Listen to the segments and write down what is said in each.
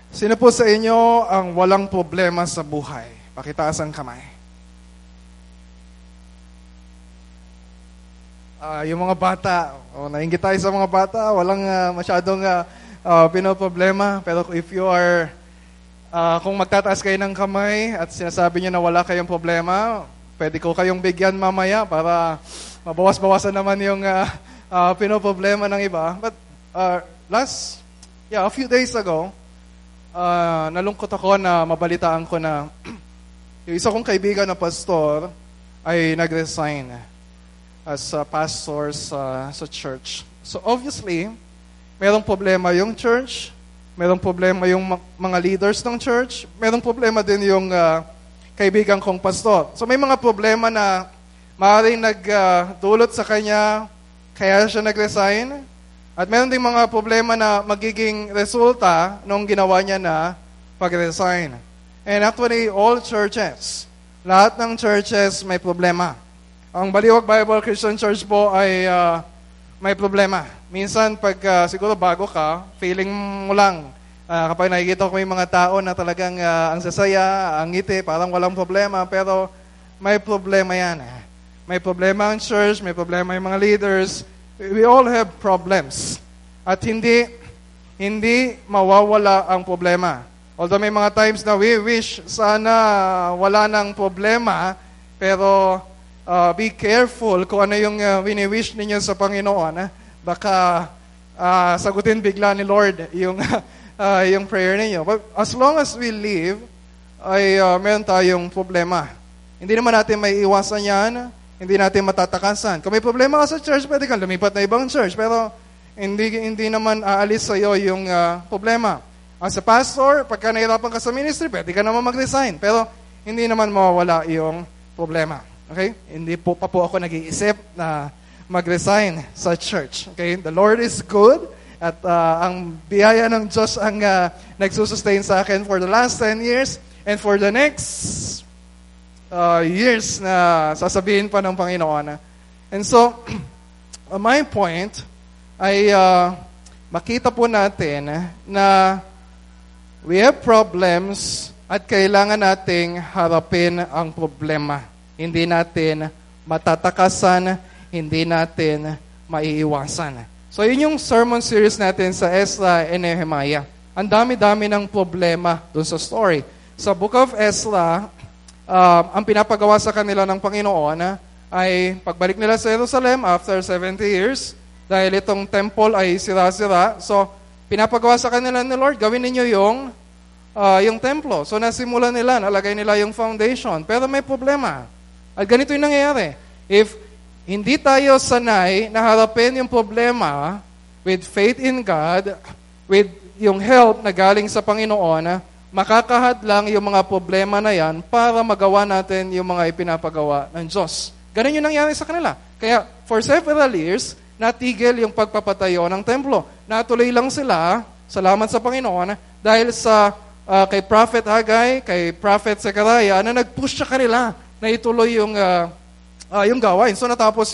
Sino po sa inyo ang walang problema sa buhay? Pakitaas ang kamay. Yung mga bata, nainggit tayo sa mga bata, walang masyadong pinoproblema. Pero if you are, kung magtataas kayo ng kamay at sinasabi nyo na wala kayong problema, pwede ko kayong bigyan mamaya para mabawas-bawasan naman yung pinoproblema ng iba. But a few days ago, nalungkot ako na mabalitaan ko na yung isa kong kaibigan na pastor ay nag-resign as a pastor sa church. So obviously, merong problema yung church, merong problema yung mga leaders ng church, merong problema din yung kaibigan kong pastor. So may mga problema na maaaring nagdulot sa kanya, kaya siya nag-resign. At meron ding mga problema na magiging resulta nung ginawa niya na pag-resign. And actually, all churches, lahat ng churches may problema. Ang Baliwag Bible Christian Church po ay may problema. Minsan, pag siguro bago ka, feeling mo lang, kapag nakikita ko yung mga tao na talagang ang sasaya, ang ngiti, parang walang problema, pero may problema yan. May problema ang church, may problema yung mga leaders. We all have problems. At hindi mawawala ang problema. Although may mga times na we wish sana wala ng problema, pero be careful kung ano yung wini-wish ninyo sa Panginoon. Baka sagutin bigla ni Lord yung prayer ninyo. But as long as we live, ay meron tayong problema. Hindi naman natin may iwasan yan. Hindi natin matatakasan. Kung may problema ka sa church, pwede kang lumipat na ibang church. Pero hindi naman aalis sa iyo yung problema. As a pastor, pagka nahirapan ka sa ministry, pwede ka naman mag-resign. Pero hindi naman mawawala yung problema. Okay? Hindi pa po ako nag-iisip na mag-resign sa church. Okay? The Lord is good. At ang biyaya ng Diyos ang nagsusustain sa akin for the last 10 years. And for the next years na sasabihin pa ng Panginoon. And so, my point ay makita po natin na we have problems at kailangan nating harapin ang problema. Hindi natin matatakasan, hindi natin maiiwasan. So, yun yung sermon series natin sa Ezra and Nehemiah. Ang dami-dami ng problema dun sa story. Sa Book of Ezra, ang pinapagawa sa kanila ng Panginoon ay pagbalik nila sa Jerusalem after 70 years, dahil itong temple ay sira-sira. So, pinapagawa sa kanila ni Lord, gawin ninyo yung templo. So, nasimulan nila, nalagay nila yung foundation. Pero may problema. At ganito yung nangyayari. If hindi tayo sanay na harapin yung problema with faith in God, with yung help na galing sa Panginoon, makakahadlang yung mga problema na yan para magawa natin yung mga ipinapagawa ng Diyos. Ganun yung nangyari sa kanila. Kaya, for several years, natigil yung pagpapatayo ng templo. Natuloy lang sila, salamat sa Panginoon, dahil sa kay Prophet Haggai, kay Prophet Zechariah, na nag-push sa kanila na ituloy yung gawain. So natapos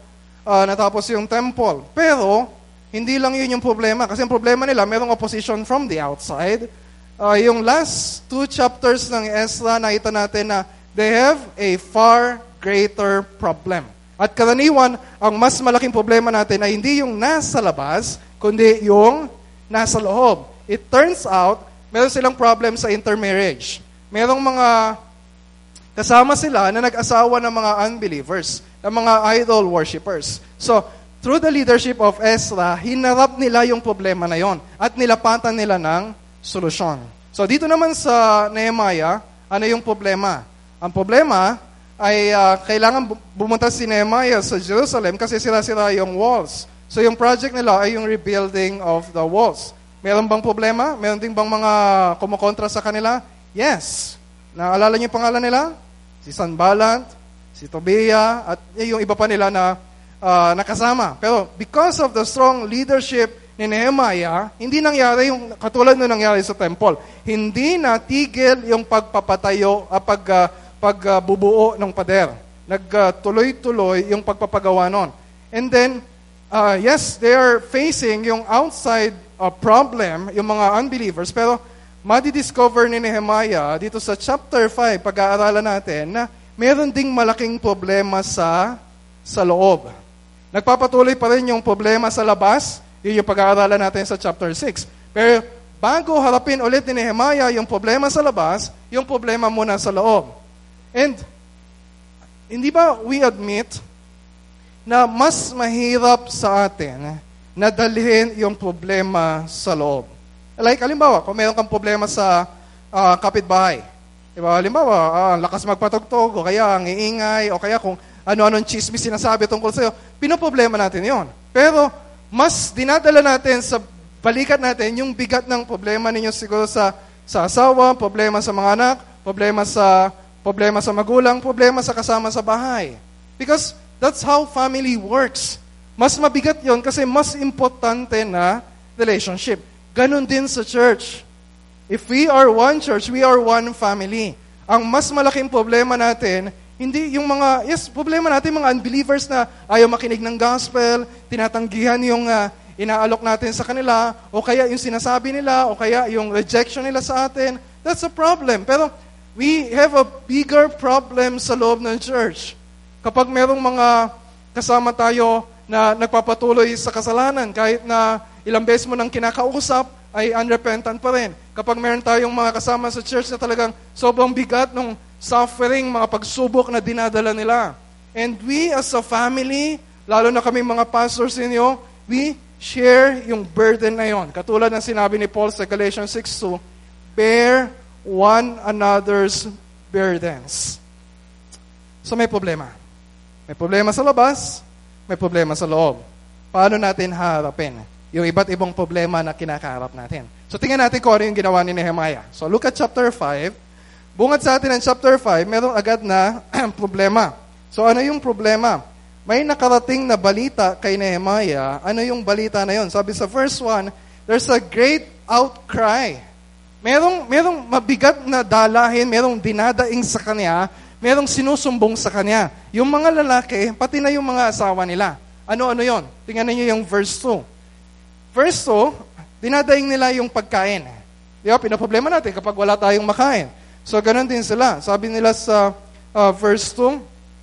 yung temple. Pero, hindi lang yun yung problema. Kasi ang problema nila, mayroong opposition from the outside. Yung last 2 chapters ng Ezra, nakita natin na they have a far greater problem. At karaniwan, ang mas malaking problema natin ay hindi yung nasa labas, kundi yung nasa loob. It turns out, meron silang problem sa intermarriage. Merong mga kasama sila na nag-asawa ng mga unbelievers, ng mga idol worshippers. So, through the leadership of Ezra, hinarap nila yung problema na yon at nilapatan nila ng solusyon. So, dito naman sa Nehemiah, ano yung problema? Ang problema ay kailangan bumunta si Nehemiah sa Jerusalem kasi sira-sira yung walls. So, yung project nila ay yung rebuilding of the walls. Meron bang problema? Meron din bang mga kumukontra sa kanila? Yes. Naalala niyo yung pangalan nila? Si Sanballat, si Tobiah, at yung iba pa nila na nakasama. Pero because of the strong leadership ni Nehemiah, hindi nangyari yung katulad na nangyari sa temple. Hindi natigil yung pagpapatayo, pagbubuo ng pader. Nagtuloy-tuloy yung pagpapagawa nun. And then, yes, they are facing yung outside problem, yung mga unbelievers, pero madidiscover ni Nehemiah dito sa chapter 5, pag-aaralan natin, na meron ding malaking problema sa loob. Nagpapatuloy pa rin yung problema sa labas, yun yung pag-aaralan natin sa chapter 6. Pero bago harapin ulit ni Nehemiah yung problema sa labas, yung problema muna sa loob. And hindi ba we admit na mas mahirap sa atin na dalhin yung problema sa loob? Like, halimbawa, kung meron kang problema sa kapitbahay, diba? Halimbawa, lakas magpatugtog, o kaya ang iingay, o kaya kung ano-anong chismis sinasabi tungkol sa'yo, pinoproblema natin yon. Pero, mas dinadala natin sa balikat natin yung bigat ng problema ninyo siguro sa asawa, problema sa mga anak, problema sa magulang, problema sa kasama sa bahay. Because that's how family works. Mas mabigat yon kasi mas importante na relationship. Ganon din sa church. If we are one church, we are one family. Ang mas malaking problema natin, hindi yung problema natin mga unbelievers na ayaw makinig ng gospel, tinatanggihan yung inaalok natin sa kanila, o kaya yung sinasabi nila, o kaya yung rejection nila sa atin. That's a problem. Pero we have a bigger problem sa loob ng church. Kapag merong mga kasama tayo na nagpapatuloy sa kasalanan, kahit na ilang beses mo nang kinakausap, ay unrepentant pa rin. Kapag meron tayong mga kasama sa church na talagang sobrang bigat ng suffering, mga pagsubok na dinadala nila. And we as a family, lalo na kami mga pastors ninyo, we share yung burden na yon. Katulad ng sinabi ni Paul sa Galatians 6:2, bear one another's burdens. So may problema. May problema sa labas, may problema sa loob. Paano natin harapin yung iba't ibang problema na kinakaharap natin? So tingnan natin kung ano yung ginawa ni Nehemiah. So look at chapter 5. Bungad sa atin ng chapter 5, merong agad na problema. So ano yung problema? May nakarating na balita kay Nehemiah. Ano yung balita na yon? Sabi sa verse 1, there's a great outcry. Merong mabigat na dalahin, merong dinadaing sa kanya, merong sinusumbong sa kanya. Yung mga lalaki, pati na yung mga asawa nila. Ano yon? Tingnan niyo yung verse 2. Verse 2, dinadaing nila yung pagkain. Di ba? Pinaproblema natin kapag wala tayong makain. So, ganun din sila. Sabi nila sa verse 2,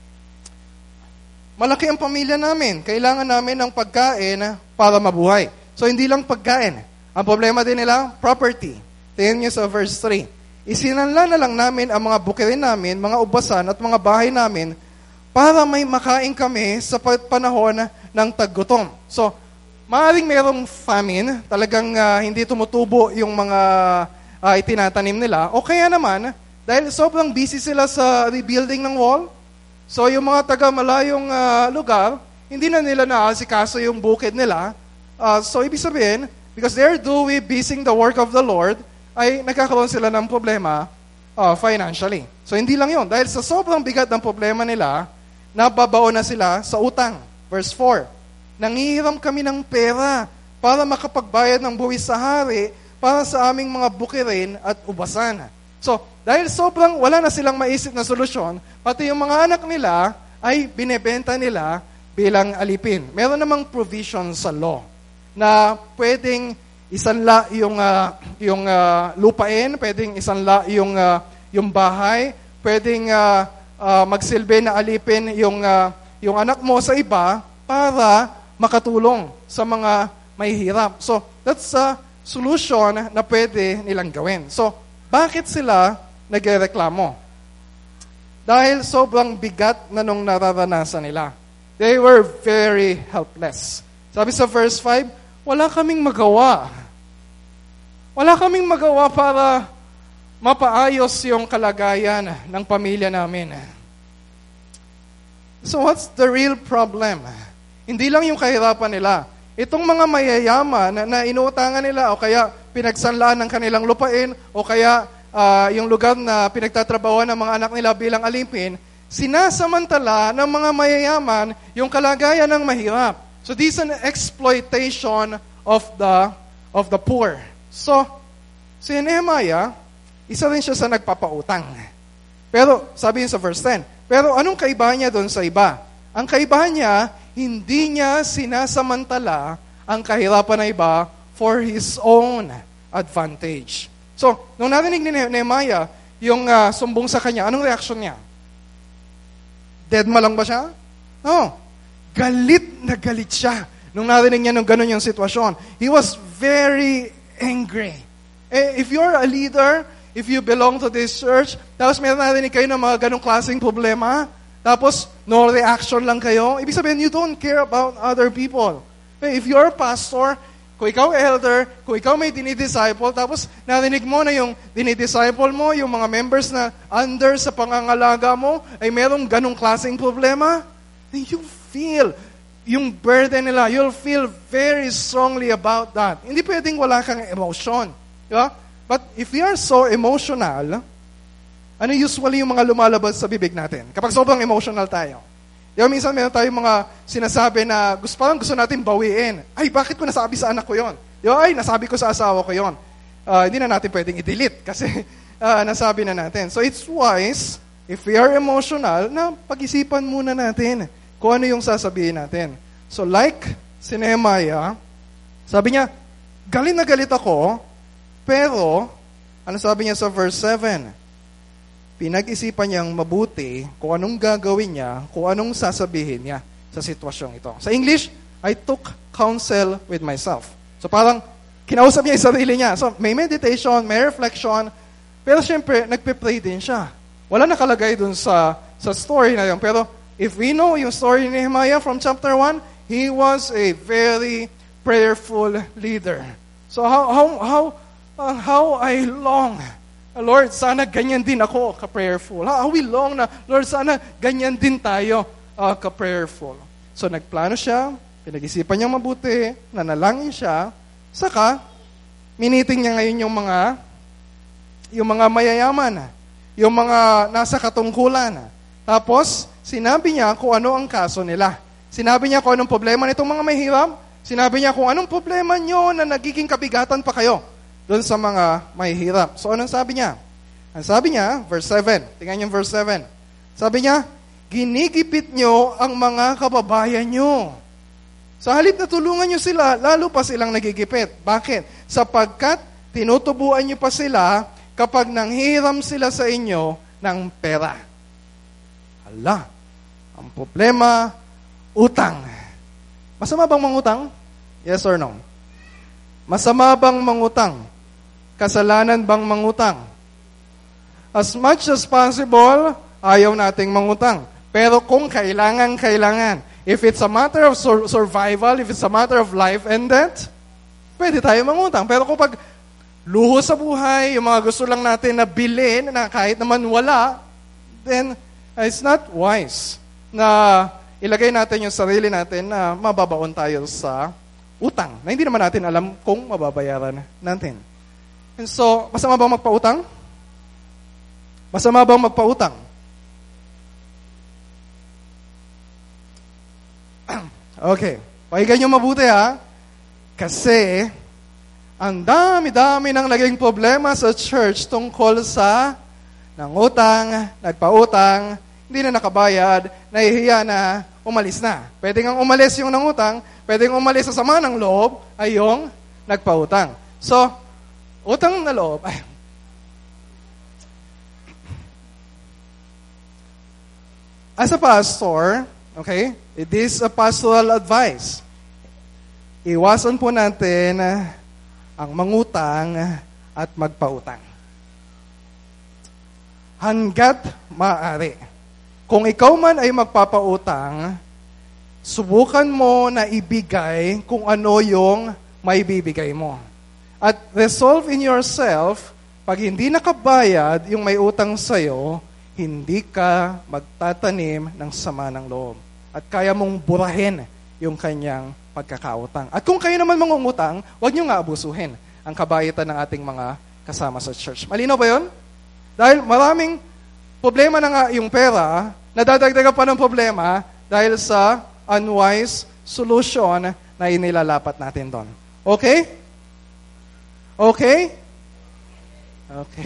malaki ang pamilya namin. Kailangan namin ng pagkain para mabuhay. So, hindi lang pagkain. Ang problema din nila, property. Tingnan niyo sa verse 3. Isinanla na lang namin ang mga bukirin namin, mga ubasan at mga bahay namin para may makain kami sa panahon ng taggutom. So, maaaring mayroong famine, talagang hindi tumutubo yung mga itinatanim nila. O kaya naman, dahil sobrang busy sila sa rebuilding ng wall, so yung mga taga-malayong lugar, hindi na nila naasikaso yung bukid nila. So ibig sabihin, because they're busy the work of the Lord, ay nagkakaroon sila ng problema financially. So hindi lang yun. Dahil sa sobrang bigat ng problema nila, nababaon na sila sa utang. Verse 4. Nangihiram kami ng pera para makapagbayad ng buwis sa hari para sa aming mga bukirin at ubasan. So, dahil sobrang wala na silang maisip na solusyon, pati yung mga anak nila ay binebenta nila bilang alipin. Meron namang provision sa law na pwedeng isanla yung lupain, pwedeng isanla yung bahay, pwedeng magsilbi na alipin yung anak mo sa iba para makatulong sa mga mahihirap. So, that's a solution na pwede nilang gawin. So, bakit sila nagrereklamo? Dahil sobrang bigat na nung nararanasan nila. They were very helpless. Sabi sa verse 5, wala kaming magawa. Wala kaming magawa para mapaayos yung kalagayan ng pamilya namin. So, what's the real problem? Hindi lang yung kahirapan nila. Itong mga mayayaman na inuutangan nila o kaya pinagsanlaan ng kanilang lupain o kaya yung lugar na pinagtatrabahoan ng mga anak nila bilang alipin, sinasamantala ng mga mayayaman yung kalagayan ng mahirap. So this is an exploitation of the poor. So, si Nehemiah, isa rin siya sa nagpapautang. Pero, sabi niya sa verse 10, pero anong kaibahan niya doon sa iba? Ang kaibahan niya, hindi niya sinasamantala ang kahirapan ng iba for his own advantage. So, nung narinig ni Nehemiah, yung sumbong sa kanya, anong reaction niya? Dead ma lang ba siya? No. Galit na galit siya. Nung narinig niya nung ganun yung sitwasyon. He was very angry. If you're a leader, if you belong to this church, tapos meron narinig kayo ng mga ganung klaseng problema, tapos no reaction lang kayo, ibig sabihin, you don't care about other people. If you're a pastor, kung ikaw elder, kung ikaw may dinidisciple, tapos narinig mo na yung dinidisciple mo, yung mga members na under sa pangangalaga mo, ay merong ganong klaseng problema, then you feel yung burden nila. You'll feel very strongly about that. Hindi pwedeng wala kang emotion. Diba? But if we are so emotional, ano usually yung mga lumalabas sa bibig natin? Kapag sobrang emotional tayo. Diba, minsan meron tayong mga sinasabi na parang gusto natin bawiin. Ay, bakit ko nasabi sa anak ko yon? Diba, ay, nasabi ko sa asawa ko yon. Hindi na natin pwedeng i-delete kasi nasabi na natin. So it's wise, if we are emotional, na pag-isipan muna natin kung ano yung sasabihin natin. So like si Nehemiah, sabi niya, galit na galit ako, pero, ano sabi niya sa verse 7? Pinag-isipan niyang mabuti kung anong gagawin niya, kung anong sasabihin niya sa sitwasyong ito. Sa English, I took counsel with myself. So parang kinausap niya yung sarili niya. So may meditation, may reflection, pero syempre, nagpe-pray din siya. Wala nakalagay dun sa story na yun. Pero if we know yung story ni Nehemiah from chapter 1, he was a very prayerful leader. So how I long, Lord, sana ganyan din ako ka-prayerful. How we long na, Lord, sana ganyan din tayo ka-prayerful. So nagplano siya, pinag-isipan niya mabuti, nanalangin siya, saka miniting niya ngayon yung mga mayayaman, yung mga nasa katungkulan. Tapos, sinabi niya kung ano ang kaso nila. Sinabi niya kung anong problema nitong mga mahirap. Sinabi niya kung anong problema nyo na nagiging kabigatan pa kayo doon sa mga mahihirap. So, anong sabi niya? Ang sabi niya, verse 7. Tingnan niyo verse 7. Sabi niya, ginigipit nyo ang mga kababayan nyo. Sa halip na tulungan nyo sila, lalo pa silang nagigipit. Bakit? Sapagkat tinutubuan nyo pa sila kapag nanghiram sila sa inyo ng pera. Hala, ang problema, utang. Masama bang mangutang? Yes or no? Masama bang mangutang? Kasalanan bang mangutang? As much as possible, ayaw nating mangutang. Pero kung kailangan, if it's a matter of survival, if it's a matter of life and death, pwede tayo mangutang. Pero kung pag luho sa buhay, yung mga gusto lang natin na bilhin, na kahit naman wala, then it's not wise na ilagay natin yung sarili natin na mababaon tayo sa utang, na hindi naman natin alam kung mababayaran natin. And so, masama bang magpautang? Masama bang magpautang? Okay. Pakinggan nyo mabuti ha. Kasi, ang dami-dami nang naging problema sa church tungkol sa nangutang, nagpautang, hindi na nakabayad, nahihiya na, umalis na. Pwede nga umalis yung nangutang, pwede nga umalis sa sama ng loob, ay yung nagpautang. So, utang na loob, as a pastor, okay, it is a pastoral advice. Iwasan po natin ang mangutang at magpautang. Hanggat maaari. Kung ikaw man ay magpapautang, subukan mo na ibigay kung ano yung maibibigay mo. At resolve in yourself, pag hindi nakabayad yung may utang sa'yo, hindi ka magtatanim ng sama ng loob. At kaya mong burahin yung kanyang pagkakautang. At kung kayo naman mangungutang, huwag nyo nga abusuhin ang kabayitan ng ating mga kasama sa church. Malinaw ba yun? Dahil maraming problema na nga yung pera, nadadagdagan pa ng problema dahil sa unwise solution na inilalapat natin doon. Okay? Okay? Okay.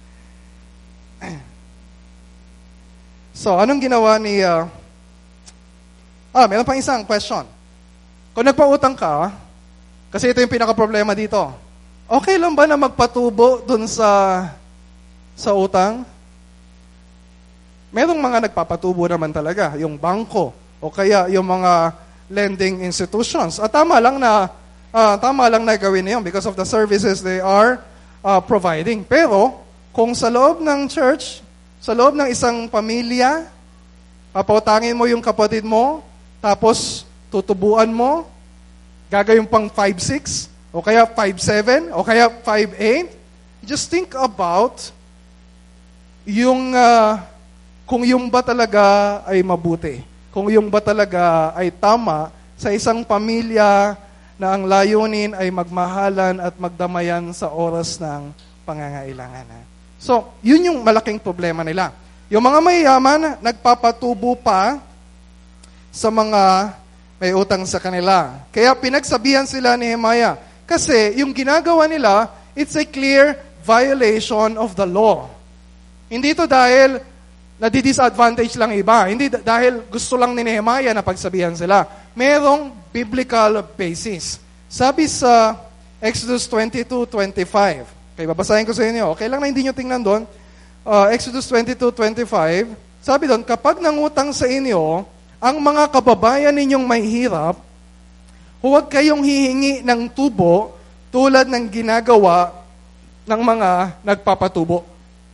So, anong ginawa ni... meron pang isang question. Kung nagpautang ka, kasi ito yung pinaka-problema dito. okay lang ba na magpatubo dun sa utang? Merong mga nagpapatubo naman talaga, yung bangko, o kaya yung mga lending institutions. At tama lang na gawin niyon because of the services they are providing. Pero, kung sa loob ng church, sa loob ng isang pamilya, papautangin mo yung kapatid mo, tapos tutubuan mo, gagawin pang 5'6", o kaya 5'7", o kaya 5'8", just think about yung kung yung ba talaga ay mabuti. Kung yung ba talaga ay tama sa isang pamilya na ang layunin ay magmahalan at magdamayan sa oras ng pangangailangan. So, yun yung malaking problema nila. Yung mga mayayaman, nagpapatubo pa sa mga may utang sa kanila. Kaya pinagsabihan sila ni Nehemiah. Kasi yung ginagawa nila, it's a clear violation of the law. Hindi ito dahil nadi-disadvantage lang iba. Hindi dahil gusto lang ni Nehemiah na pagsabihan sila. Merong biblical basis. Sabi sa Exodus 22:25. Okay, babasahin ko sa inyo. Okay lang na hindi nyo tingnan doon. Exodus 22:25. Sabi doon, kapag nangutang sa inyo, ang mga kababayan ninyong may hirap, huwag kayong hihingi ng tubo tulad ng ginagawa ng mga nagpapatubo.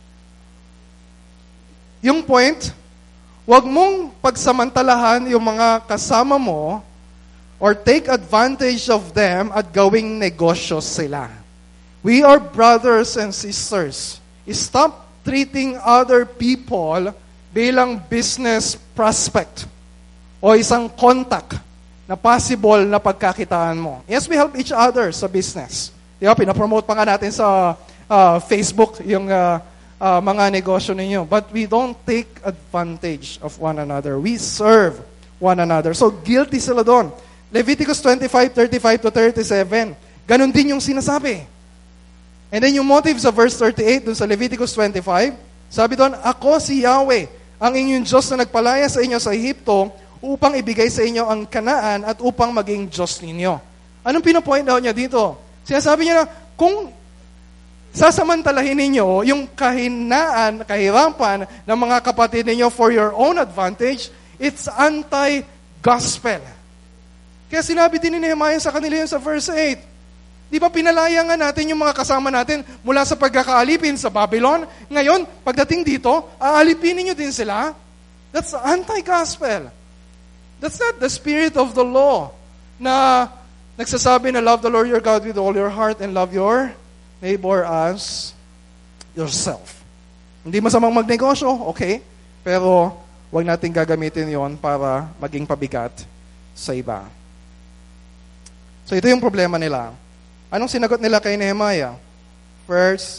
Yung point, huwag mong pagsamantalahan yung mga kasama mo or take advantage of them at gawing negosyo sila. We are brothers and sisters. Stop treating other people bilang business prospect o isang contact na possible na pagkakitaan mo. Yes, we help each other sa business. Diba, pinapromote pa nga natin sa Facebook yung mga negosyo ninyo. But we don't take advantage of one another. We serve one another. So, guilty sila doon. Leviticus 25:35-37. Ganon din yung sinasabi. And then yung motive sa verse 38 doon sa Leviticus 25, sabi doon, ako si Yahweh, ang inyong Diyos na nagpalaya sa inyo sa Ehipto upang ibigay sa inyo ang Kanaan at upang maging Diyos ninyo. Anong pinapoint out niya dito? Sinasabi niya na, kung sasamantalahin ninyo yung kahirapan ng mga kapatid ninyo for your own advantage, it's anti-gospel. Kaya sinabi din ni Nehemiah sa kanila yun sa verse 8. Di ba pinalaya nga natin yung mga kasama natin mula sa pagkakaalipin sa Babylon? Ngayon, pagdating dito, aalipin ninyo din sila? That's anti-gospel. That's not the spirit of the law na nagsasabi na love the Lord your God with all your heart and love your neighbor as yourself. Hindi masamang magnegosyo, okay? Pero huwag natin gagamitin yon para maging pabigat sa iba. So ito yung problema nila. Anong sinagot nila kay Nehemiah? Verse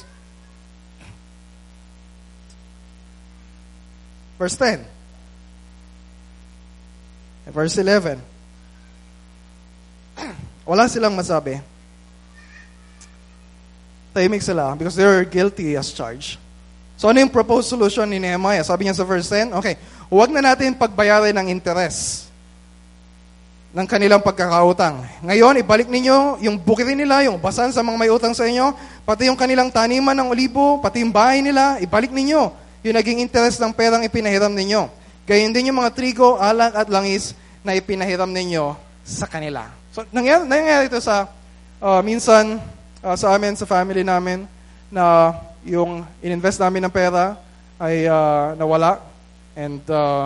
10. Verse 11. Wala silang masabi. Tahimik sila because they're guilty as charged. So ano yung proposed solution ni Nehemiah? Sabi niya sa verse 10, okay, huwag na natin pagbayarin ng interes ng kanilang pagkakautang. Ngayon, ibalik ninyo yung bukirin nila, yung basan sa mga may utang sa inyo, pati yung kanilang taniman ng olibo, pati yung bahay nila, ibalik ninyo yung naging interes ng perang ipinahiram ninyo. Gayon din yung mga trigo, alak at langis na ipinahiram ninyo sa kanila. So, nangyari ito sa minsan sa amin, sa family namin, na yung ininvest namin ng pera ay nawala. And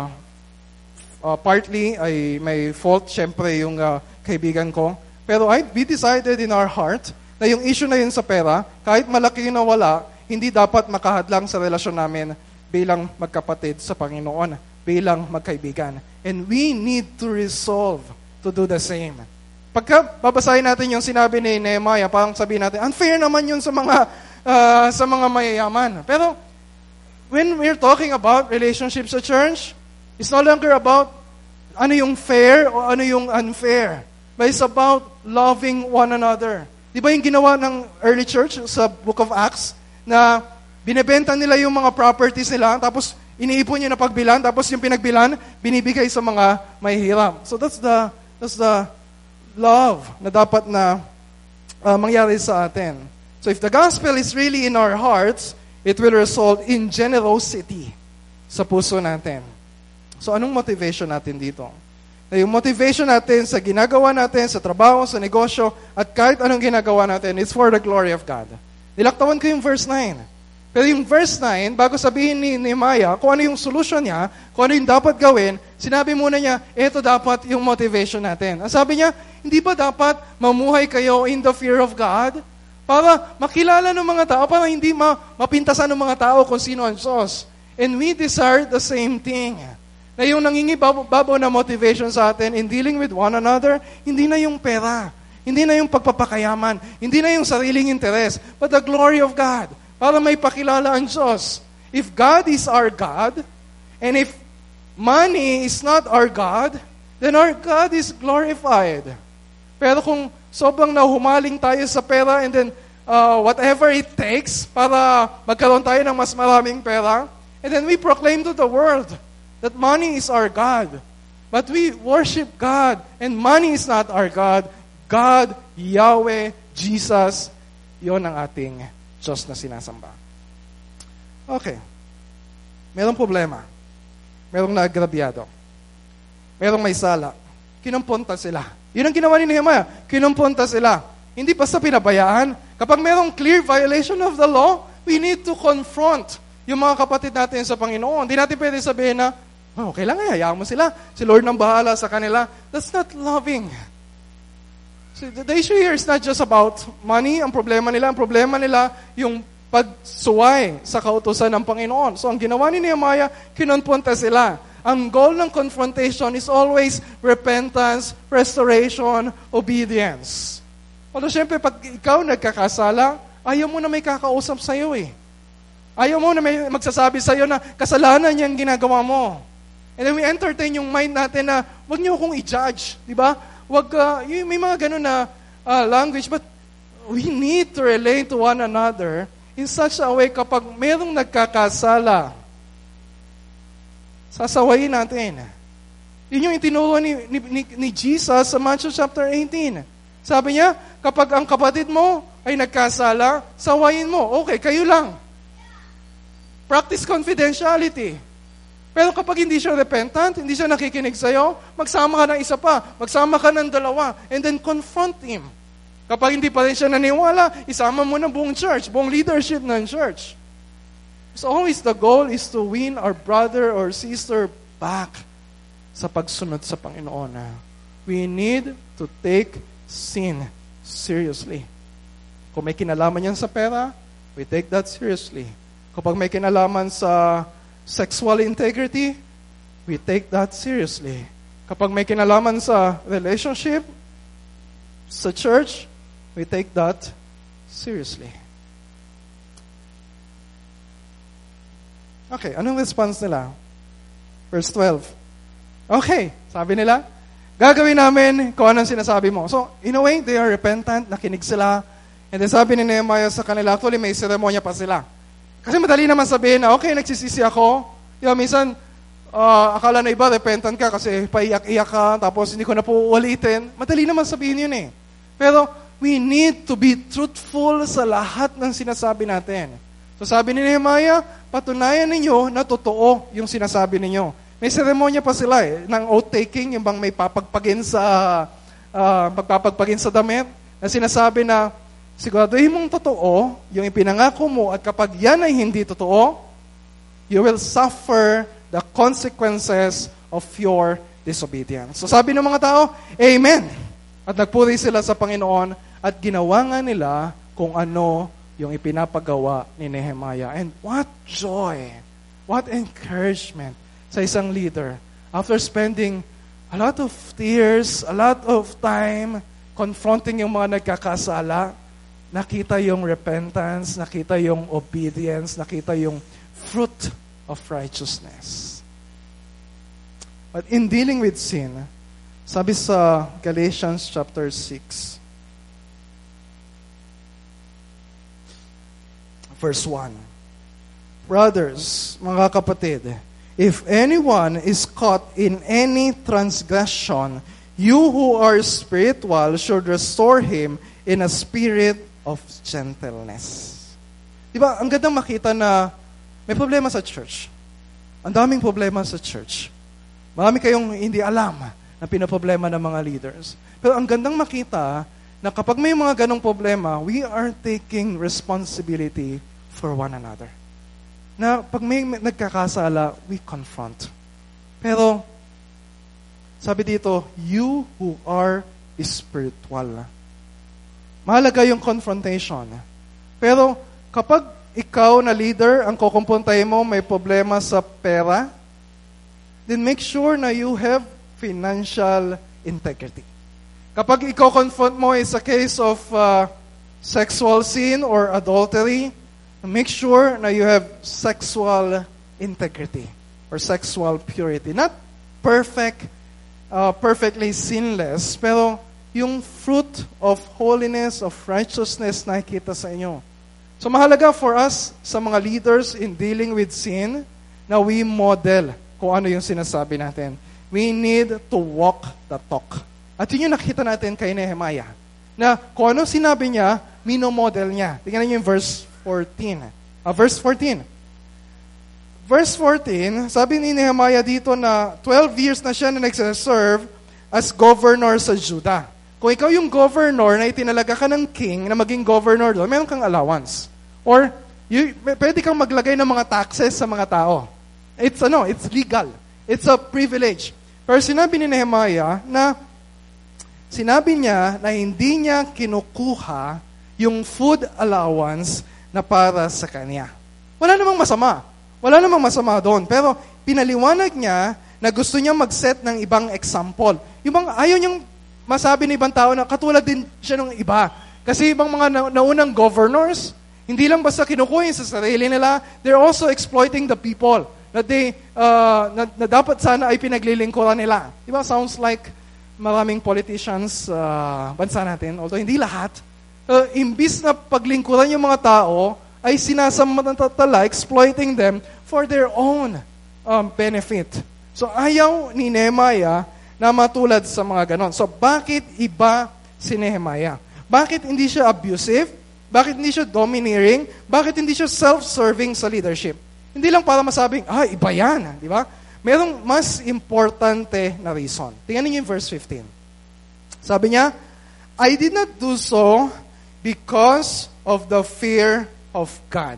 partly ay may fault, syempre, yung kaibigan ko. Pero we decided in our heart na yung issue na yun sa pera, kahit malaki yung nawala, hindi dapat makahadlang sa relasyon namin bilang magkapatid sa Panginoon, bilang magkaibigan. And we need to resolve to do the same. Pagka babasahin natin yung sinabi ni Nehemiah, parang sabihin natin, unfair naman yun sa mga mayayaman. Pero when we're talking about relationships sa church, it's no longer about ano yung fair o ano yung unfair. But it's about loving one another. Di ba yung ginawa ng early church sa Book of Acts na binebenta nila yung mga properties nila, tapos iniipon nyo na pagbilan, tapos yung pinagbilan, binibigay sa mga mahihirap. So that's the love na dapat na mangyari sa atin. So if the gospel is really in our hearts, it will result in generosity sa puso natin. So anong motivation natin dito? Na yung motivation natin sa ginagawa natin, sa trabaho, sa negosyo, at kahit anong ginagawa natin, it's for the glory of God. Nilaktawan ko yung verse 9. Pero yung verse 9, bago sabihin ni Nehemiah kung ano yung solution niya, kung ano yung dapat gawin, sinabi muna niya, ito dapat yung motivation natin. Ang sabi niya, hindi ba dapat mamuhay kayo in the fear of God? Para makilala ng mga tao, para hindi mapintasan ng mga tao kung sino ang Diyos. And we desire the same thing. Na yung nangingibabaw na motivation sa atin in dealing with one another, hindi na yung pera, hindi na yung pagpapakayaman, hindi na yung sariling interes, but the glory of God, para may pakilala ang Diyos. If God is our God, and if money is not our God, then our God is glorified. Pero kung sobrang nahumaling tayo sa pera and then whatever it takes para magkaroon tayo ng mas maraming pera, and then we proclaim to the world that money is our God. But we worship God, and money is not our God. God, Yahweh, Jesus, yon ang ating Diyos na sinasamba. Okay. Merong problema. Merong naagrabyado. Merong may sala. Kinumpunta sila. Yun ang ginawa ni Nehemiah. Kinumpunta sila. Hindi basta pinabayaan. Kapag merong clear violation of the law, we need to confront yung mga kapatid natin sa Panginoon. Hindi natin pwede sabihin na, okay lang, hayaan mo sila. Si Lord nang bahala sa kanila. That's not loving. So the issue here is not just about money. Ang problema nila yung pagsuway sa kautusan ng Panginoon. So ang ginawa ni Nehemiah, kinonpunta sila. Ang goal ng confrontation is always repentance, restoration, obedience. Pero syempre, pag ikaw nagkakasala, ayaw mo na may kakausap sa'yo eh. Ayaw mo na may magsasabi sa'yo na kasalanan niyang ginagawa mo. And then we entertain yung mind natin na wag niyo akong i-judge, di ba? May mga ganun na language, but we need to relate to one another in such a way kapag mayroong nagkakasala, sasawayin natin. Yun yung itinuro ni Jesus sa Matthew chapter 18. Sabi niya, kapag ang kapatid mo ay nagkasala, sawayin mo. Okay, kayo lang. Practice confidentiality. Pero kapag hindi siya repentant, hindi siya nakikinig sa'yo, magsama ka ng isa pa, magsama ka ng dalawa, and then confront him. Kapag hindi pa rin siya naniwala, isama mo ng buong church, buong leadership ng church. So always the goal is to win our brother or sister back sa pagsunod sa Panginoon. We need to take sin seriously. Kung may kinalaman yan sa pera, we take that seriously. Kapag may kinalaman sa sexual integrity, we take that seriously. Kapag may kinalaman sa relationship, sa church, we take that seriously. Okay, anong response nila? Verse 12. Okay, sabi nila, gagawin namin kung anong sinasabi mo. So, in a way, they are repentant, nakinig sila. And then sabi ni Nehemiah sa kanila, actually may seremonya pa sila. Kasi madali naman sabihin na, okay, nagsisisi ako. Minsan, akala na iba, repentant ka kasi paiyak-iyak ka, tapos hindi ko na po ulitin. Madali naman sabihin yun eh. Pero, we need to be truthful sa lahat ng sinasabi natin. So sabi ni Nehemiah, patunayan ninyo na totoo yung sinasabi ninyo. May seremonya pa sila ng oath-taking, yung bang may papagpagin sa damit, na sinasabi na, siguraduhin mong totoo, yung ipinangako mo, at kapag yan ay hindi totoo, you will suffer the consequences of your disobedience. So sabi ng mga tao, Amen. At nagpuri sila sa Panginoon, at ginawa nga nila kung ano yung ipinapagawa ni Nehemiah. And what joy, what encouragement sa isang leader. After spending a lot of tears, a lot of time confronting yung mga nagkakasala, nakita yung repentance, nakita yung obedience, nakita yung fruit of righteousness. But in dealing with sin, sabi sa Galatians chapter 6, verse 1, brothers, mga kapatid, if anyone is caught in any transgression, you who are spiritual should restore him in a spirit of gentleness. Diba, ang gandang makita na may problema sa church. Ang daming problema sa church. Marami kayong hindi alam na pinaproblema ng mga leaders. Pero ang gandang makita na kapag may mga ganong problema, we are taking responsibility for one another. Na pag may nagkakasala, we confront. Pero, sabi dito, you who are spiritual. Mahalaga yung confrontation. Pero, kapag ikaw na leader, ang kukumpuntahin mo, may problema sa pera, then make sure na you have financial integrity. Kapag ikaw confront mo is a case of sexual sin or adultery, make sure na you have sexual integrity or sexual purity. Not perfectly sinless, pero yung fruit of holiness, of righteousness nakikita sa inyo. So mahalaga for us sa mga leaders in dealing with sin na we model kung ano yung sinasabi natin. We need to walk the talk. At yun yung nakita natin kay Nehemiah. Na kung ano sinabi niya, minomodel niya. Tingnan niyo yung verse 14. Verse 14. Verse 14, sabi ni Nehemiah dito na 12 years na siya na nagsaserve as governor sa Judah. Kung ikaw yung governor na itinalaga ka ng king na maging governor doon, meron kang allowance. Or pwede kang maglagay ng mga taxes sa mga tao. It's legal. It's a privilege. Pero sinabi ni Nehemiah na sinabi niya na hindi niya kinukuha yung food allowance na para sa kanya. Wala namang masama. Wala namang masama doon. Pero pinaliwanag niya na gusto niya mag-set ng ibang example. Ayaw niyang masabi ng ibang tao na katulad din siya ng iba. Kasi ibang mga naunang governors, hindi lang basta kinukuha sa sarili nila, they're also exploiting the people na na dapat sana ay pinaglilingkuran nila. Diba? Sounds like maraming politicians bansa natin, although hindi lahat. Imbis na paglingkuran yung mga tao, ay sinasamantala, exploiting them for their own benefit. So ayaw ni Nehemiah na matulad sa mga ganon. So bakit iba si Nehemiah? Bakit hindi siya abusive? Bakit hindi siya domineering? Bakit hindi siya self-serving sa leadership? Hindi lang para masabing, iba yan. Di ba? Merong mas importante na reason. Tingnan niyo yung verse 15. Sabi niya, I did not do so because of the fear of God.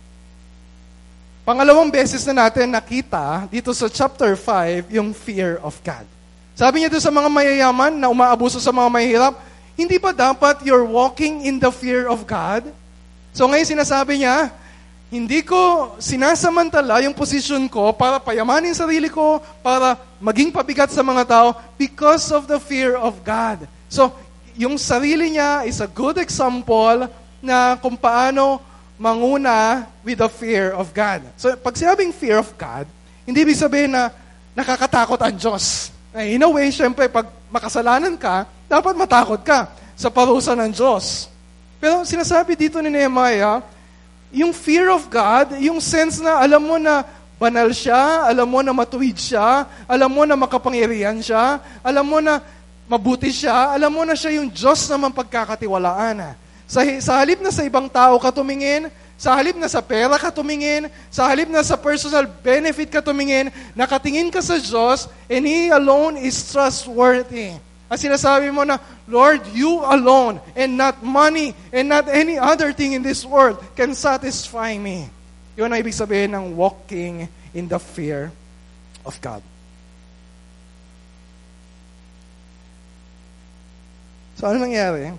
Pangalawang beses na natin nakita dito sa chapter 5 yung fear of God. Sabi niya doon sa mga mayayaman na umaabuso sa mga mahihirap, hindi ba dapat you're walking in the fear of God? So ngayon sinasabi niya, hindi ko sinasamantala yung position ko para payamanin sarili ko, para maging pabigat sa mga tao because of the fear of God. So, yung sarili niya is a good example na kung paano manguna with the fear of God. So, pag sinabing fear of God, hindi ibig sabihin na nakakatakot ang Diyos. In a way, syempre, pag makasalanan ka, dapat matakot ka sa parusa ng Diyos. Pero sinasabi dito ni Nehemiah, yung fear of God, yung sense na alam mo na banal siya, alam mo na matuwid siya, alam mo na makapangyarihan siya, alam mo na mabuti siya, alam mo na siya yung Diyos na mapagkakatiwalaan. Sa halip na sa ibang tao ka tumingin, sa halip na sa pera ka tumingin, sa halip na sa personal benefit ka tumingin, nakatingin ka sa Diyos, and He alone is trustworthy. At sinasabi mo na, Lord, you alone, and not money, and not any other thing in this world can satisfy me. Yun ang ibig sabihin ng walking in the fear of God. So, ano nangyari?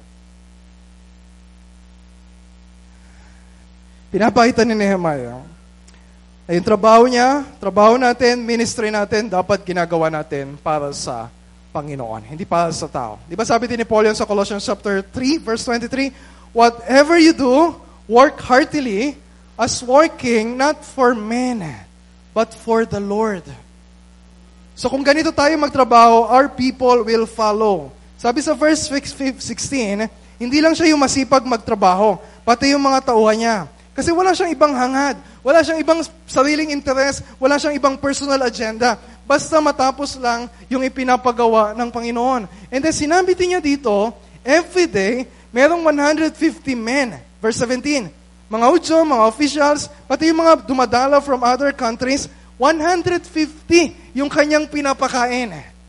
Pinapakita ni Nehemiah na yung trabaho natin, ministry natin, dapat ginagawa natin para sa Panginoon, hindi para sa tao. Di ba sabi din ni Paul sa Colossians chapter 3, verse 23, whatever you do, work heartily, as working not for men, but for the Lord. So kung ganito tayo magtrabaho, our people will follow. Sabi sa verse 16, hindi lang siya yung masipag magtrabaho, pati yung mga tauhan niya. Kasi wala siyang ibang hangad, wala siyang ibang sariling interest, wala siyang ibang personal agenda. Basta matapos lang yung ipinapagawa ng Panginoon. And then sinabi din niya dito, every day, merong 150 men. Verse 17, mga Hudyo, mga officials, pati yung mga dumadala from other countries, 150 yung kanyang pinapakain.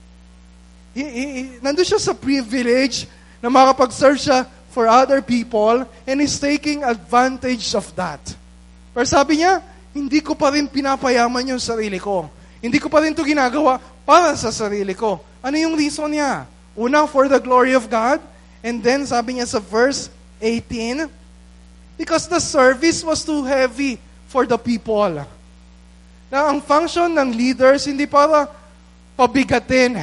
Nandun siya sa privilege na makapag-serve siya for other people and he's taking advantage of that. Pero sabi niya, hindi ko pa rin pinapayaman yung sarili ko. Hindi ko pa rin ito ginagawa para sa sarili ko. Ano yung reason niya? Una, for the glory of God. And then, sabi niya sa verse 18, because the service was too heavy for the people. Na ang function ng leaders, hindi para pabigatin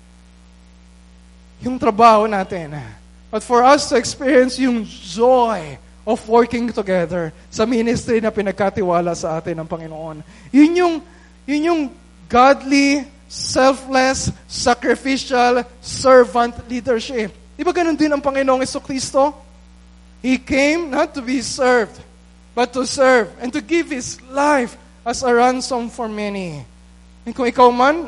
yung trabaho natin. But for us to experience yung joy of working together sa ministry na pinagkatiwala sa atin ng Panginoon. Yun yung godly, selfless, sacrificial, servant leadership. Di ba ganun din ang Panginoong Jesucristo? He came not to be served, but to serve and to give His life as a ransom for many. And kung ikaw man,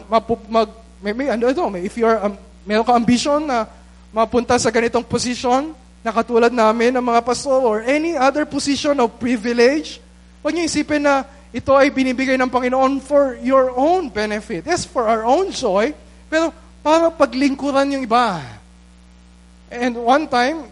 if you're meron ka ambition na mapunta sa ganitong position, na katulad namin ng mga pastor or any other position of privilege, huwag niyo isipin na ito ay binibigay ng Panginoon for your own benefit. Yes, for our own joy, pero para paglingkuran yung iba. And one time,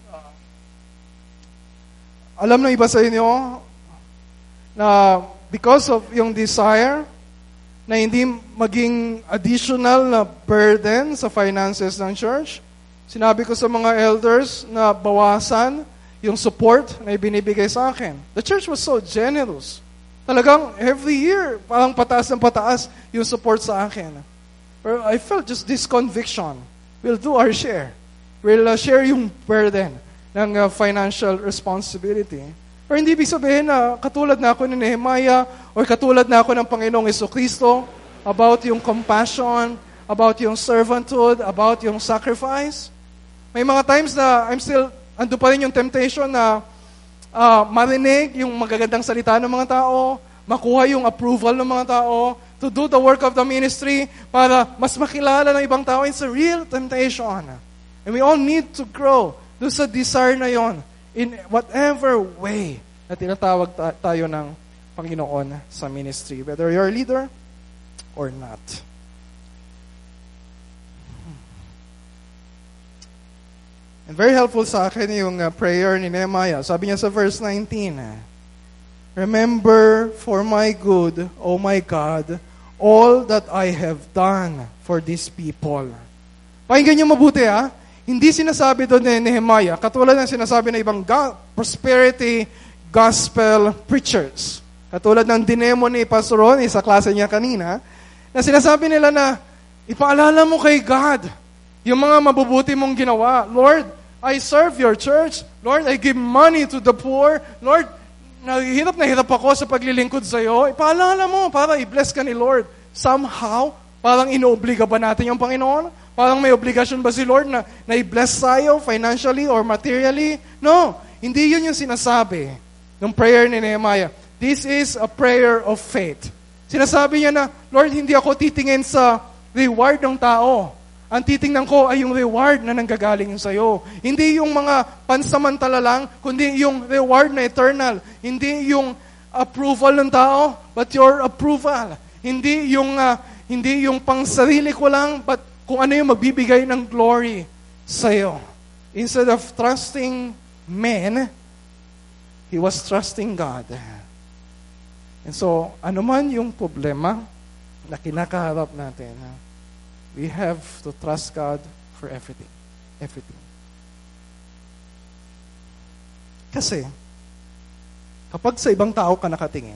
alam ng iba sa inyo na because of yung desire na hindi maging additional na burden sa finances ng church, sinabi ko sa mga elders na bawasan yung support na ibinibigay sa akin. The church was so generous. Talagang every year, parang pataas ng pataas yung support sa akin. Pero I felt just this conviction. We'll do our share. We'll share yung burden ng financial responsibility. Pero hindi ibig sabihin na katulad na ako ni Nehemiah or katulad na ako ng Panginoong Jesucristo about yung compassion, about yung servanthood, about yung sacrifice. May mga times na ando pa rin yung temptation na marinig yung magagandang salita ng mga tao, makuha yung approval ng mga tao, to do the work of the ministry para mas makilala ng ibang tao. It's a real temptation. And we all need to grow doon sa desire na yon in whatever way na tinatawag tayo ng Panginoon sa ministry, whether you're a leader or not. And very helpful sa akin yung prayer ni Nehemiah. Sabi niya sa verse 19, remember for my good, O my God, all that I have done for these people. Pakinggan niyo mabuti Hindi sinasabi doon ni Nehemiah, katulad ng sinasabi ng ibang prosperity gospel preachers. Katulad ng dinemo ni Pastor Ronnie sa klase niya kanina, na sinasabi nila na, ipaalala mo kay God yung mga mabubuti mong ginawa. Lord, I serve your church. Lord, I give money to the poor. Lord, na hirap ako sa paglilingkod sa iyo. Ipaalala mo para i-bless ka ni Lord. Somehow, parang inoobliga ba natin yung Panginoon? Parang may obligasyon ba si Lord na i-bless tayo financially or materially? No, hindi yun yung sinasabi ng prayer ni Nehemiah. This is a prayer of faith. Sinasabi niya na, Lord, hindi ako titingin sa reward ng tao. Ang titingnan ko ay yung reward na nanggagaling sa iyo. Hindi yung mga pansamantala lang, kundi yung reward na eternal. Hindi yung approval ng tao, but your approval. Hindi yung pangsarili ko lang, but kung ano yung magbibigay ng glory sa iyo. Instead of trusting men, he was trusting God. And so, ano man yung problema na kinakaharap natin, we have to trust God for everything. Everything. Kasi, kapag sa ibang tao ka nakatingin,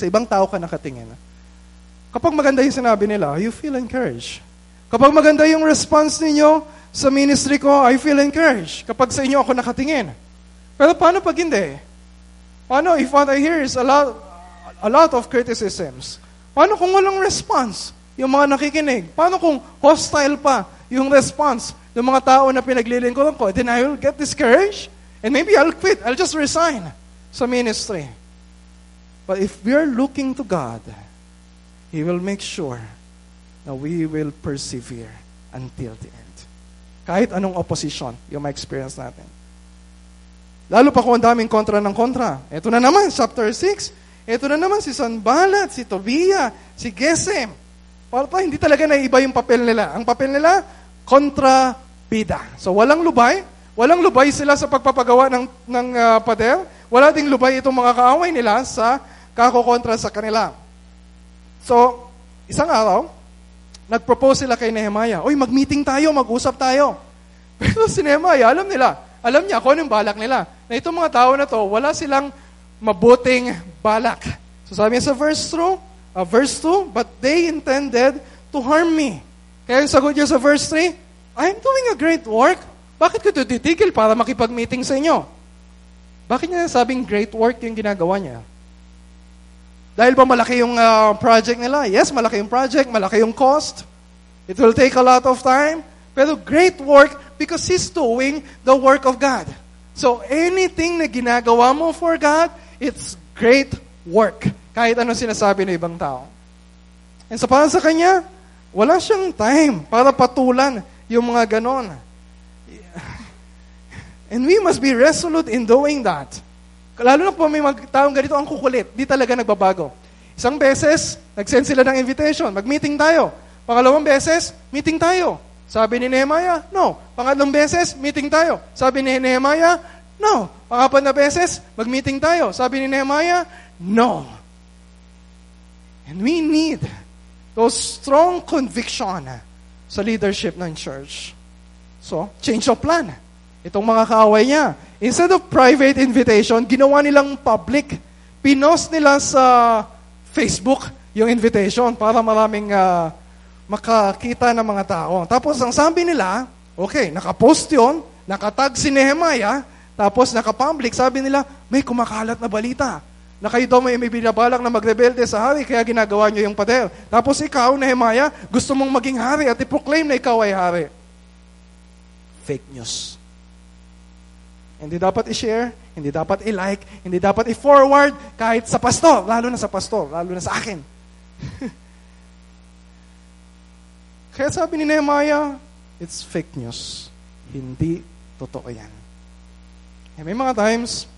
kapag maganda yung sinabi nila, you feel encouraged. Kapag maganda yung response ninyo sa ministry ko, I feel encouraged. Kapag sa inyo ako nakatingin. Pero paano pag hindi? Paano if what I hear is a lot of criticisms? Paano kung walang response yung mga nakikinig? Paano kung hostile pa yung response ng mga tao na pinaglilingkuran ko? Then I will get discouraged and maybe I'll quit. I'll just resign sa ministry. But if we are looking to God, He will make sure na we will persevere until the end. Kahit anong opposition yung ma-experience natin. Lalo pa kung ang daming kontra ng kontra. Ito na naman, chapter 6. Ito na naman si Sanballat, si Tobia, si Gesem. Para pa, hindi talaga naiba yung papel nila. Ang papel nila, kontrabida. So walang lubay. Walang lubay sila sa pagpapagawa ng pader. Wala ding lubay itong mga kaaway nila sa kakokontra sa kanila. So, isang araw, nag-propose sila kay Nehemiah, "Oy, mag-meeting tayo, mag-usap tayo." Pero si Nehemiah, alam niya kung anong balak nila. Na itong mga tao na to, wala silang mabuting balak. So sabi niya sa verse 2, "But they intended to harm me." Kaya yung sagot niya sa verse 3, "I'm doing a great work. Bakit ko ito titigil para makipag-meeting sa inyo?" Bakit niya sabing great work yung ginagawa niya? Dahil ba malaki yung project nila? Yes, malaki yung project, malaki yung cost. It will take a lot of time. Pero great work because He's doing the work of God. So anything na ginagawa mo for God, it's great work. Kahit anong sinasabi ng ibang tao. And so para sa Kanya, wala siyang time para patulan yung mga ganon. And we must be resolute in doing that. Lalo na po may taong ganito ang kukulit, di talaga nagbabago. Isang beses, nag-send sila ng invitation, mag-meeting tayo. Pangalawang beses, meeting tayo. Sabi ni Nehemiah, no. Pangatlong beses, meeting tayo. Sabi ni Nehemiah, no. Pangapat na beses, mag-meeting tayo. Sabi ni Nehemiah, no. And we need those strong conviction sa leadership ng church. So, change of plan. Itong mga kaaway niya, instead of private invitation, ginawa nilang public. Pinost nila sa Facebook yung invitation para maraming makakita ng mga tao. Tapos ang sabi nila, okay, nakapost yun, nakatag si Nehemiah, tapos nakapublic, sabi nila, may kumakalat na balita na kayo daw may binabalak na magrebelde sa hari, kaya ginagawa nyo yung pader. Tapos ikaw, Nehemiah, gusto mong maging hari at i-proclaim na ikaw ay hari. Fake news. Hindi dapat i-share, hindi dapat i-like, hindi dapat i-forward kahit sa pastor, lalo na sa akin. Kaya sabi ni Nehemiah, it's fake news. Hindi totoo yan. May mga times,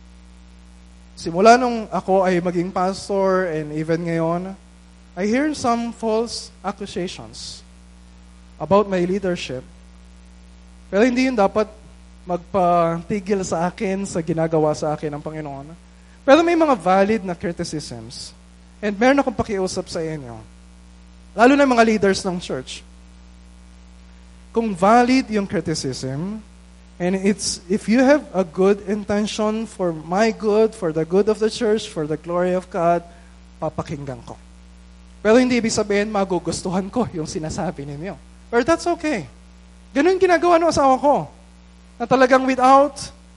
simula nung ako ay maging pastor and even ngayon, I hear some false accusations about my leadership. Pero hindi yun dapat magpatigil sa akin sa ginagawa sa akin ng Panginoon. Pero may mga valid na criticisms. And meron akong pakiusap sa inyo. Lalo na mga leaders ng church. Kung valid yung criticism, and if you have a good intention for my good, for the good of the church, for the glory of God, papakinggan ko. Pero hindi ibig sabihin magugustuhan ko yung sinasabi ninyo. But that's okay. Ganun ginagawa ng asawa ko. Na talagang without,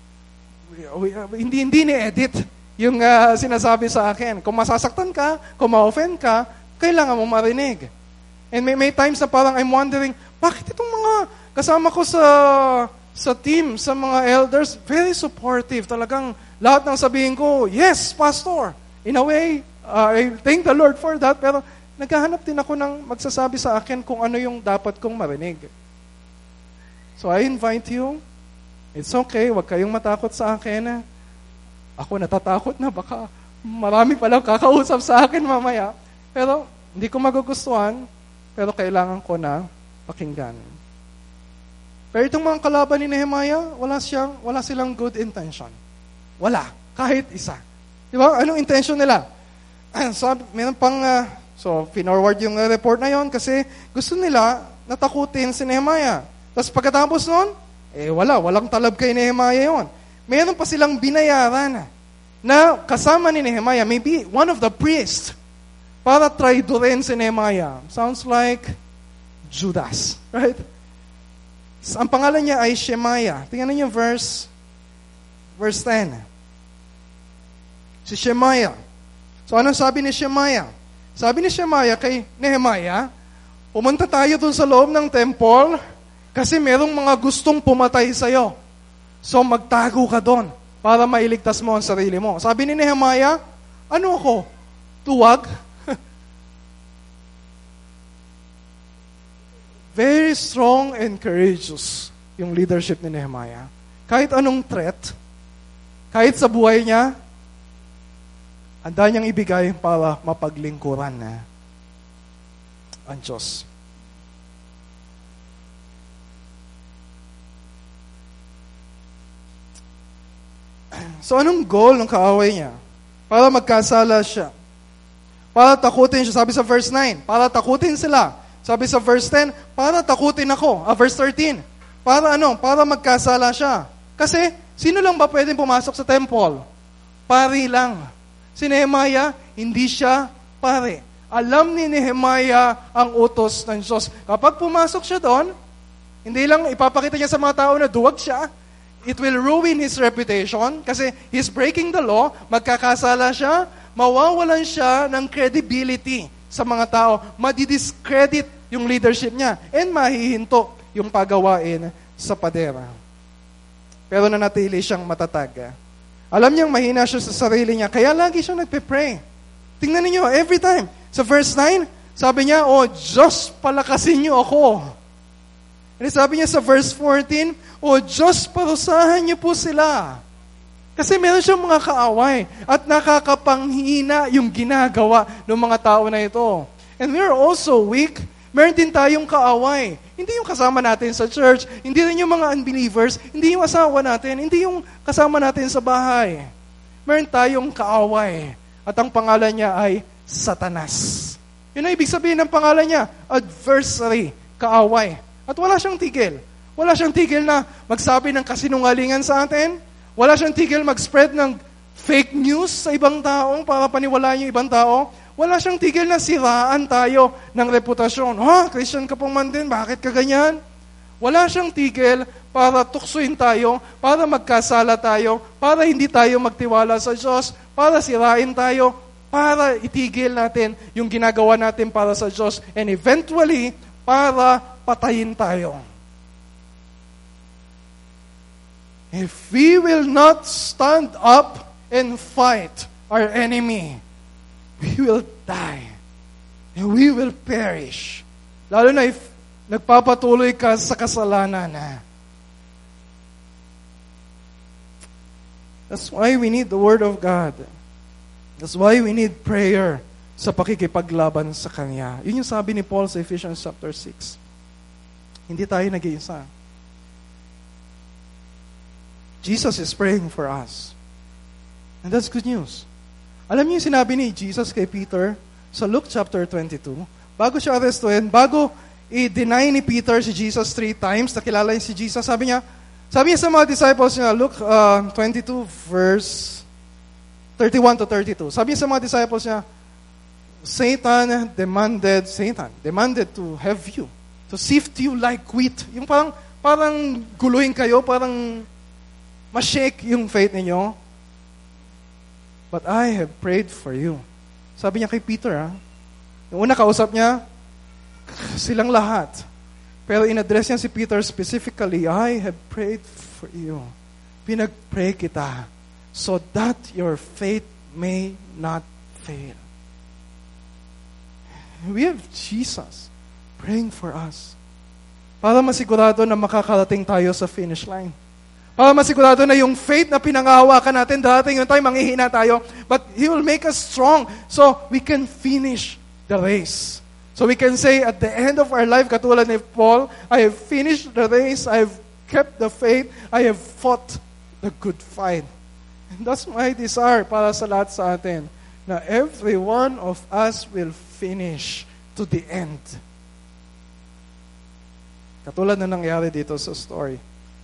hindi ni-edit yung sinasabi sa akin. Kung masasaktan ka, kung ma-offend ka, kailangan mo marinig. And may times na parang I'm wondering, bakit itong mga kasama ko sa team, sa mga elders, very supportive. Talagang lahat ng sabihin ko, yes, pastor. In a way, I thank the Lord for that. Pero naghahanap din ako ng magsasabi sa akin kung ano yung dapat kong marinig. So I invite you, it's okay, wag kayong matakot sa akin. Ako natatakot na, baka marami palang kakausap sa akin mamaya. Pero hindi ko magugustuhan, pero kailangan ko na pakinggan. Pero itong mga kalaban ni Nehemiah, wala silang good intention. Wala, kahit isa. Di ba? Anong intention nila? Meron pang, pinorward yung report na yon kasi gusto nila natakutin si Nehemiah. Tapos pagkatapos nun, walang talab kay Nehemiah yon. Meron pa silang binayaran na kasama ni Nehemiah, maybe one of the priests, para traidorin si Nehemiah. Sounds like Judas, right? Ang pangalan niya ay Shemaiah. Tingnan niyo verse 10. Si Shemaiah. So anong sabi ni Shemaiah? Sabi ni Shemaiah kay Nehemiah, pumunta tayo dun sa loob ng temple kasi merong mga gustong pumatay sa'yo. So magtago ka doon para mailigtas mo ang sarili mo. Sabi ni Nehemiah, ano ako? Tuwag? Very strong and courageous yung leadership ni Nehemiah. Kahit anong threat, Kahit sa buhay niya, handa niyang ibigay para mapaglingkuran na ang Diyos. So anong goal ng kaaway niya? Para magkasala siya. Para takutin siya. Sabi sa verse 9, para takutin sila. Sabi sa verse 10, para takutin ako. Verse 13, para ano? Para magkasala siya. Kasi, sino lang ba pwedeng pumasok sa temple? Pari lang. Si Nehemiah, hindi siya pare. Alam ni Nehemiah ang utos ng Diyos. Kapag pumasok siya doon, hindi lang ipapakita niya sa mga tao na duwag siya. It will ruin his reputation kasi he's breaking the law, magkakasala siya, mawawalan siya ng credibility sa mga tao, madidiscredit yung leadership niya, and mahihinto yung pagawain sa padera. Pero nanatili siyang matatag. Alam niyang mahina siya sa sarili niya, kaya lagi siyang nagpe-pray. Tingnan niyo, every time. Sa verse 9, sabi niya, "Oh, Diyos, palakasin niyo ako." And sabi niya sa verse 14, "Oh, Diyos, parusahan niyo po sila." Kasi meron siyang mga kaaway at nakakapanghina yung ginagawa ng mga tao na ito. And we are also weak. Meron din tayong kaaway. Hindi yung kasama natin sa church, hindi rin yung mga unbelievers, hindi yung asawa natin, hindi yung kasama natin sa bahay. Meron tayong kaaway. At ang pangalan niya ay Satanas. Yun ang ibig sabihin ng pangalan niya, adversary, kaaway. At wala siyang tigil. Wala siyang tigil na magsabi ng kasinungalingan sa atin. Wala siyang tigil mag-spread ng fake news sa ibang tao para paniwalaan yung ibang tao. Wala siyang tigil na siraan tayo ng reputasyon. Christian ka pong man din, bakit ka ganyan? Wala siyang tigil para tuksuin tayo, para magkasala tayo, para hindi tayo magtiwala sa Diyos, para sirain tayo, para itigil natin yung ginagawa natin para sa Diyos, and eventually, para patayin tayo. If we will not stand up and fight our enemy, we will die. And we will perish. Lalo na if nagpapatuloy ka sa kasalanan. That's why we need the Word of God. That's why we need prayer sa pakikipaglaban sa Kanya. Yun yung sabi ni Paul sa Ephesians chapter 6. Hindi tayo nag-iisa. Jesus is praying for us. And that's good news. Alam niyo yung sinabi ni Jesus kay Peter sa Luke chapter 22, bago siya arrestuin, bago i-deny ni Peter si Jesus 3 times, nakilala niya si Jesus, sabi niya sa mga disciples niya, Luke 22 verse 31 to 32, sabi niya sa mga disciples niya, Satan demanded to have you, to sift you like wheat. Yung parang guluhin kayo, parang ma-shake yung faith ninyo. But I have prayed for you. Sabi niya kay Peter, yung una kausap niya, silang lahat. Pero in-address niya si Peter specifically, I have prayed for you. Pinag-pray kita so that your faith may not fail. We have Jesus praying for us. Para masigurado na makakarating tayo sa finish line. Para masigurado na yung faith na pinangahawakan natin, darating yung time, manghihina tayo, but He will make us strong so we can finish the race. So we can say at the end of our life, katulad ni Paul, I have finished the race, I have kept the faith, I have fought the good fight. And that's my desire para sa lahat sa atin, na every one of us will finish to the end. Katulad na nangyari dito sa story.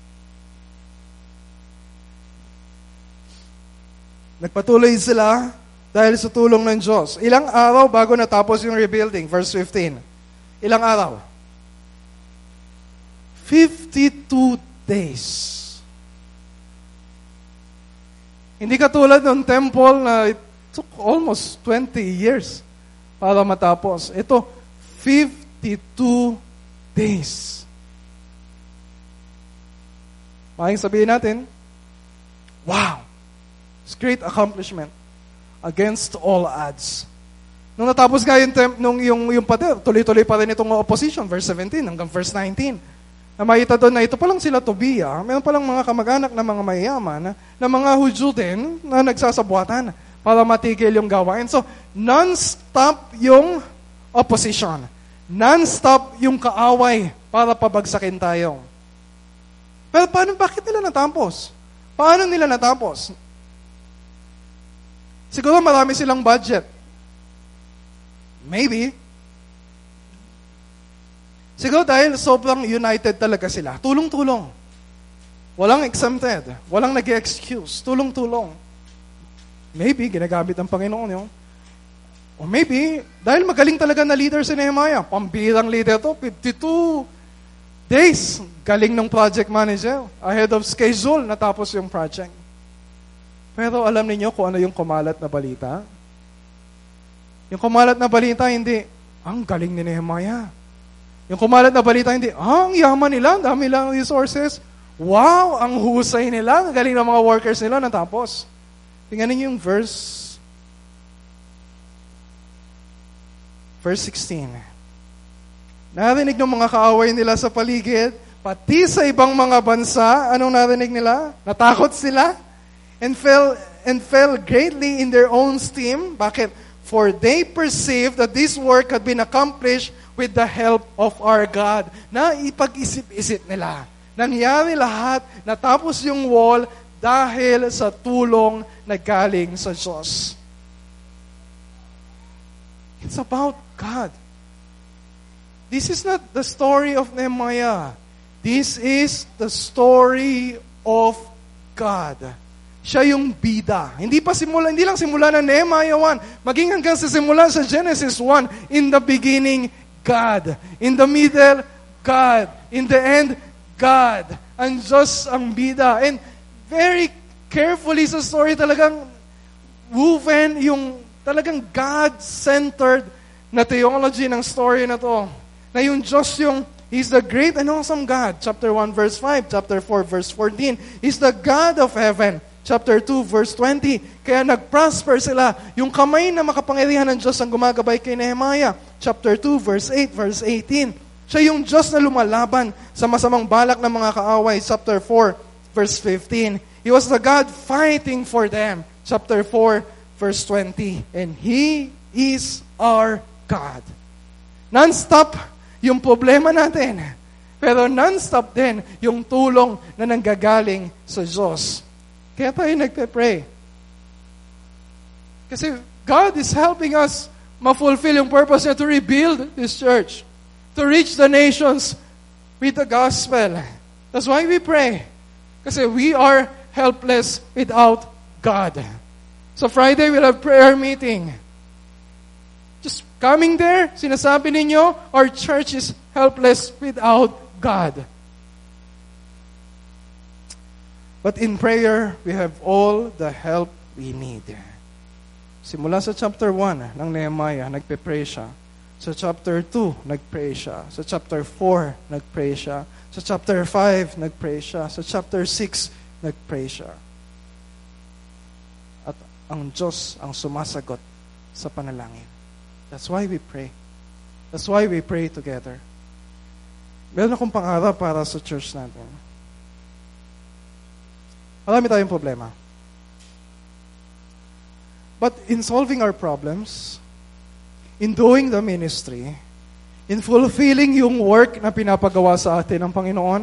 Nagpatuloy sila dahil sa tulong ng Diyos. Ilang araw bago natapos yung rebuilding? Verse 15. Ilang araw? 52 days. Hindi katulad ng temple na it took almost 20 years para matapos. Ito, 52 days. Maaaring sabihin natin, wow! It's great accomplishment against all odds. Nung natapos nga yung pader, tuloy-tuloy pa rin itong opposition, verse 17 hanggang verse 19. Na makita doon na ito palang sila Tobia, meron palang mga kamag-anak na mga mayayaman, na mga Hudyo din na nagsasabuatan para matigil yung gawain. So, non-stop yung opposition. Non-stop yung kaaway para pabagsakin tayo. Pero bakit nila natapos? Paano nila natapos? Siguro marami silang budget. Maybe. Siguro dahil sobrang united talaga sila. Tulong-tulong. Walang exempted. Walang nag-excuse. Tulong-tulong. Maybe, ginagamit ng Panginoon yun. O maybe, dahil magaling talaga na leader si Nehemiah. Pambirang leader to, 52 days. Galing ng project manager. Ahead of schedule, natapos yung project. Pero alam niyo kung ano yung kumalat na balita? Yung kumalat na balita, hindi, ang galing ni Nehemiah. Yung kumalat na balita, hindi, ang yaman nila, dami lang resources. Wow, ang husay nila, ang galing ng mga workers nila, natapos. Tingnan niyo yung verse 16. Narinig ng mga kaaway nila sa paligid, pati sa ibang mga bansa, anong narinig nila? Natakot sila and fell greatly in their own esteem. Bakit? For they perceived that this work had been accomplished with the help of our God. Na ipag-isip-isip nila. Nangyari lahat, natapos yung wall dahil sa tulong na galing sa Diyos. It's about God. This is not the story of Nehemiah. This is the story of God. Siya yung bida. Hindi lang simula ng Nehemiah 1, maging hanggang sa simula sa Genesis 1, in the beginning, God. In the middle, God. In the end, God. Ang Diyos ang bida. And very carefully sa story talagang woven yung talagang God-centered na theology ng story na to. Na yung Diyos He's the great and awesome God. Chapter 1, verse 5. Chapter 4, verse 14. He's the God of heaven. Chapter 2, verse 20. Kaya nag-prosper sila. Yung kamay na makapangyarihan ng Diyos ang gumagabay kay Nehemiah. Chapter 2, verse 8, verse 18. Siya yung Diyos na lumalaban sa masamang balak ng mga kaaway. Chapter 4, verse 15. He was the God fighting for them. Chapter 4, verse 20. And He is our God. Non-stop yung problema natin. Pero non-stop din yung tulong na nanggagaling sa Diyos. Kaya tayo nagpe-pray. Kasi God is helping us ma-fulfill yung purpose niya to rebuild this church. To reach the nations with the gospel. That's why we pray. Kasi we are helpless without God. So Friday we'll have prayer meeting. Just coming there, sinasabi ninyo, our church is helpless without God. But in prayer, we have all the help we need. Simula sa chapter 1 ng Nehemiah, nagpe-pray siya. Sa chapter 2, nagpray siya. Sa chapter 4, nagpray siya. Sa chapter 5, nagpray siya. Sa chapter 6, nagpray siya. At ang Diyos ang sumasagot sa panalangin. That's why we pray. That's why we pray together. Meron akong pangarap para sa church natin. Marami tayong problema. But in solving our problems, in doing the ministry, in fulfilling yung work na pinapagawa sa atin ng Panginoon,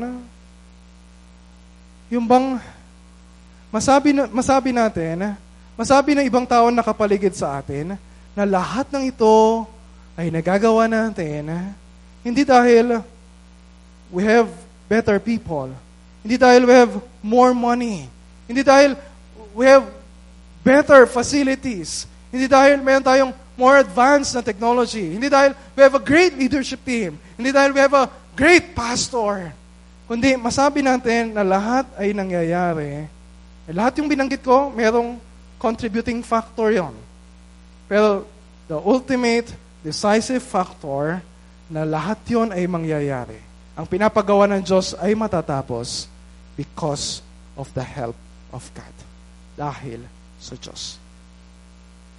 yung bang masabi ng ibang tao na nakapaligid sa atin, na lahat ng ito ay nagagawa natin, hindi dahil we have better people, hindi dahil we have more money, hindi dahil we have better facilities, hindi dahil meron tayong more advanced na technology, hindi dahil we have a great leadership team, hindi dahil we have a great pastor, kundi masabi natin na lahat ay nangyayari. Lahat yung binanggit ko, merong contributing factor yon. Pero the ultimate decisive factor na lahat yon ay mangyayari. Ang pinapagawa ng Diyos ay matatapos because of the help of God. Dahil sa Diyos.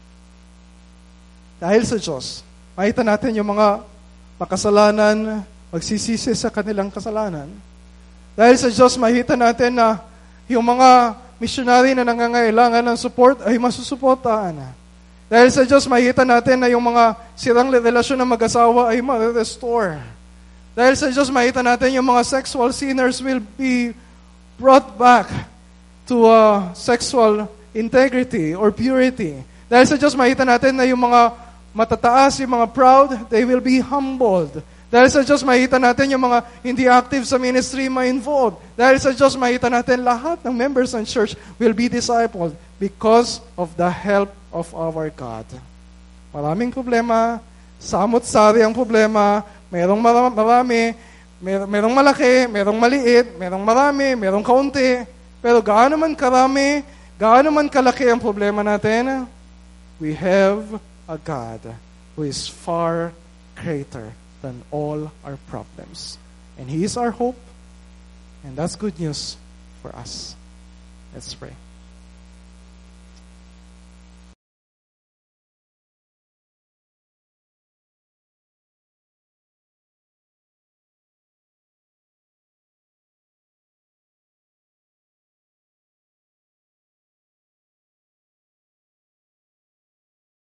Dahil sa Diyos, makita natin yung mga makasalanan magsisisi sa kanilang kasalanan. Dahil sa Diyos, makita natin na yung mga missionary na nangangailangan ng support ay masusuportahan. Dahil sa Diyos, makita natin na yung mga sirang relasyon ng mag-asawa ay ma-restore. Dahil sa Diyos, makita natin yung mga sexual sinners will be brought back to sexual integrity or purity. Dahil sa Diyos, makita natin na yung mga matataas, yung mga proud, they will be humbled. Dahil sa Diyos, makita natin yung mga hindi active sa ministry ma-involved. Dahil sa Diyos, makita natin lahat ng members ng church will be discipled because of the help of our God. Maraming problema, samot-sari ang problema, merong marami, merong malaki, merong maliit, merong marami, merong kaunti. Pero gaano man karami, gaano man kalaki ang problema natin, we have a God who is far greater than all our problems. And He is our hope, and that's good news for us. Let's pray.